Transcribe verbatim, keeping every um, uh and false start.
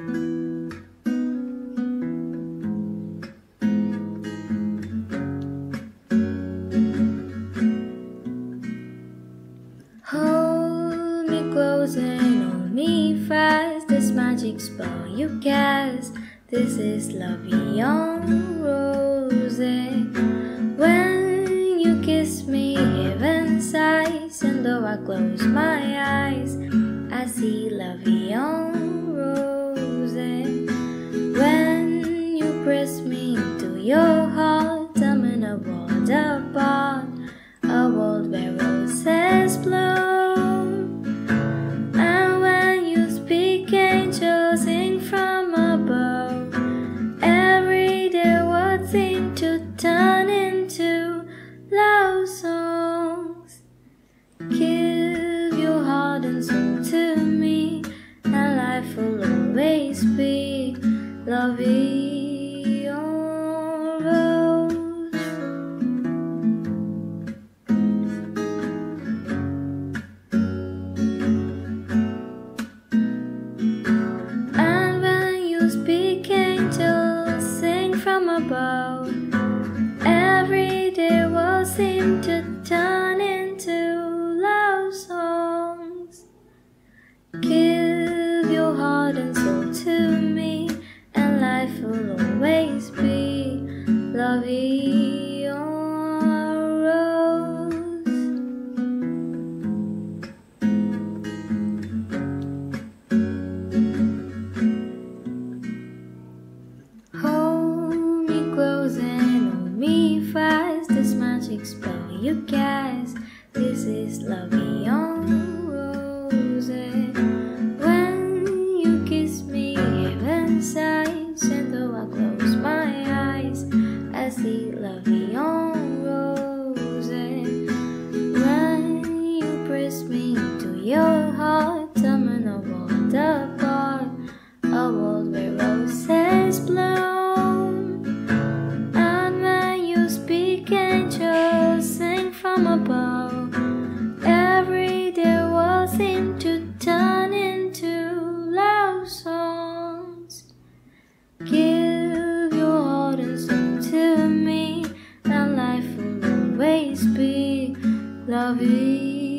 Hold me close and hold me fast. This magic spell you cast. This is love beyond roses. When you kiss me, heaven sighs, and though I close my eyes, I see love beyond roses. When you press me to your heart, I'm in a world apart, a world where roses bloom. And when you speak, angels sing from above. Every day words seem to turn into love songs. Give your heart and soul to me, and life will always be love beyond rose. And when you speak, angels sing from above. Every day will seem to turn into love songs. Give your heart and soul to me, and life will always be love beyond rose. Hold me close and hold me fast. This magic spell you cast. This is love beyond roses. When you kiss me, heaven sighs, and though I close my eyes, I see love beyond roses. When you press me to your heart, I'm in a world apart, a world where roses bloom. And when you speak, angels sing from above. Every day will seem to turn into love songs. Give your heart and soul to me, and life will always be love.